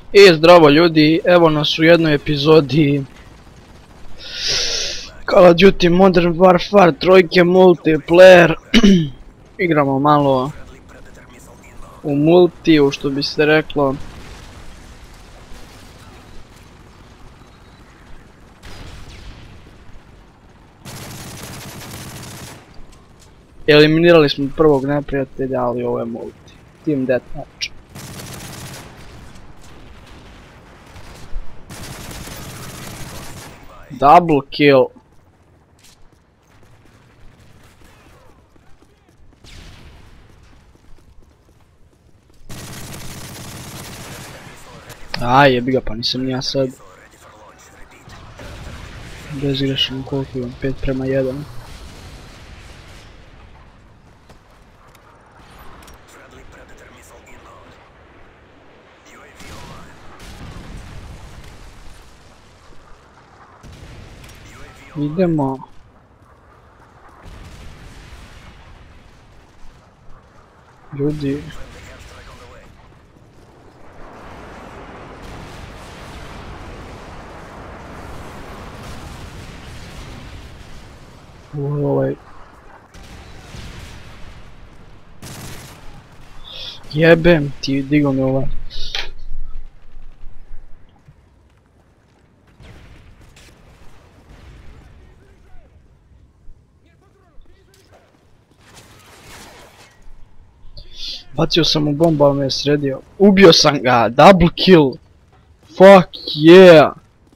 I zdravo ljudi, evo nas u jednoj epizodi Call of Duty Modern Warfare 3 multiplayer. Igramo malo u multiju, što bi se reklo. Eliminirali smo prvog neprijatelja, ali ovo je multi. Team Deathmatch. Double kill. Aj, jebi ga, pa nisam ni ja sad. Bezgrešan, koliko imam, 5:1. Idemo. Ljudi. Ovaj. Jebem ti, digo mi ovaj. Bacio sam mu bombu, ali me je sredio. Ubio sam ga, double kill. Fuck yeah.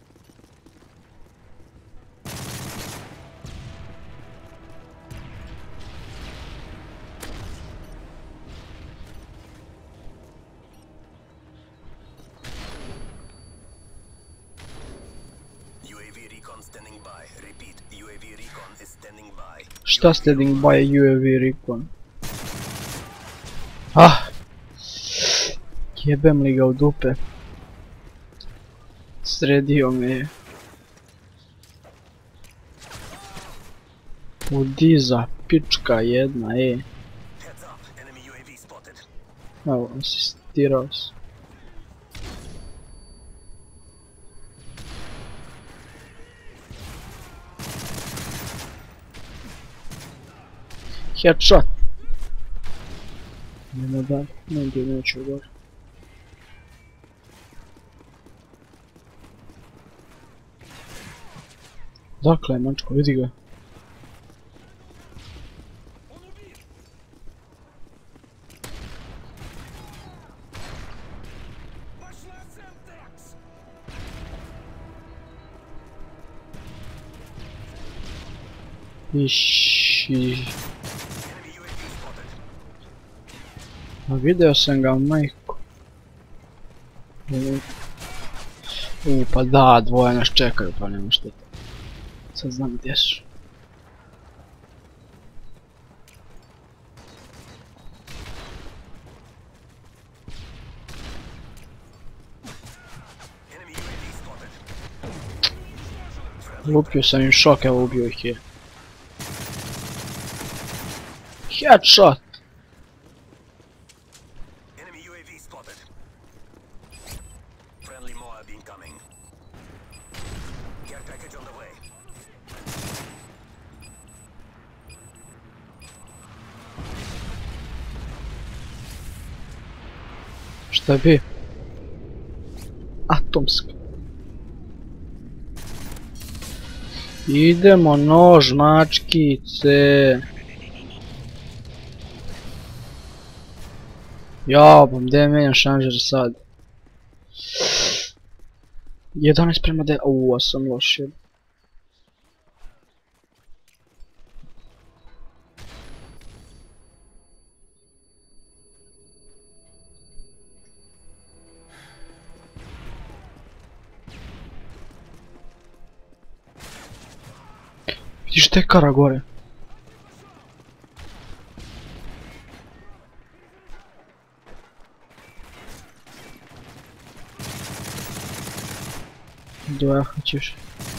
Šta standing by UAV recon? Ah! Jebem li ga u dupe. Sredio me je. Udiza, pička jedna, Evo, asistirao sam. Headshot. Nema da, negdje neću gore. Dakle, mačko, vidi ga. Iši. A video sam ga, majko. Pa da, dvoje nas čekaju, pa nema šteta. Sad znam gdje su. Lupio sam im šok, evo ubio ih je. Headshot! Šta bi? Atomska. Idemo, nož, mačkice. Jabom, gdje menjam šanžer sad? 11:9, uuu, sam loš jeb. Vidiš tekara gore? Dva hoćeš.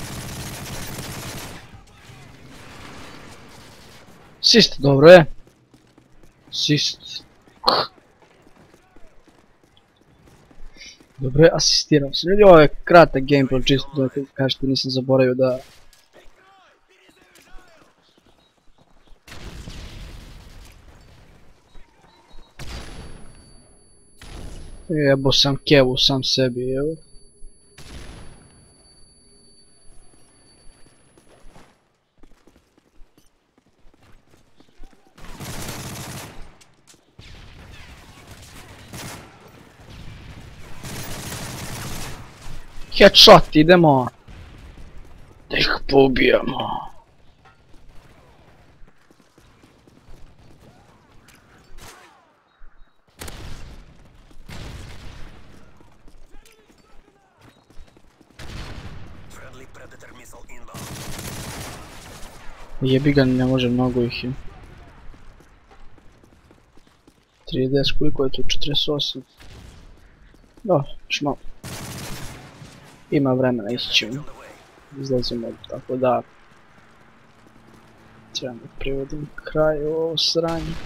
Sist, dobro je. Sist. Dobro je, asistirao sam. Ljudi, ovo je kratak gameplay, čisto da kažete, nisam zaboravio da... Jebo sam kevu sam sebi, evo. Headshot, idemo. Da ih poubijamo. Jebi ga, ne može, mnogo ih je. 30, koliko je tu? 48. Da, još malo. Ima vremena, ići ćemo. Izlazimo, tako da... Trebam da privodim kraj ovo sranje.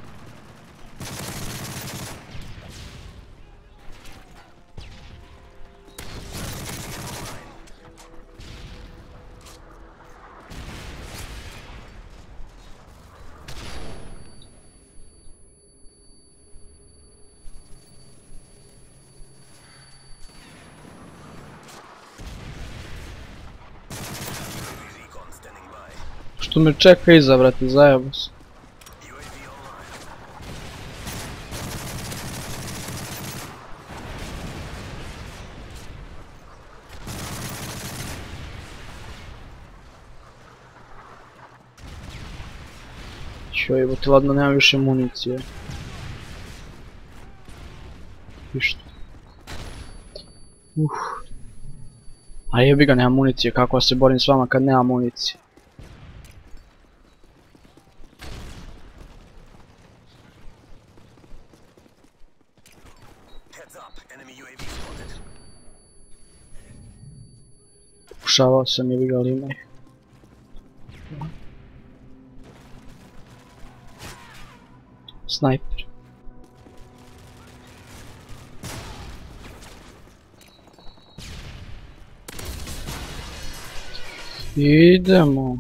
Što me čeka izabrati, zajebo se. Čoj, ti ladno nema više municije. Ništa. A jebi ga, nema municije, kako se borim s vama kad nema municije. Pokušavao sam, jebi ga, ali ima ih. Snajper. Idemo.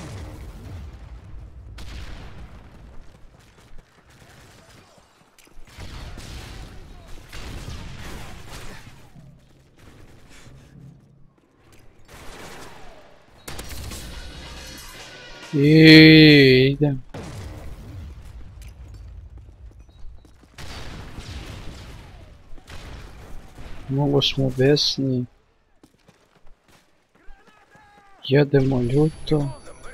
Idem. Mnogo smo besni. Jedemo ljuto.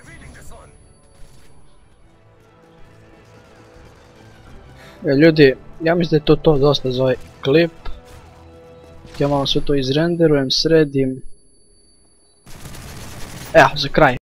Ljudi, ja mislim da je to dosta za ovaj klip. Ja malo sve to izrenderujem, sredim. Evo, za kraj.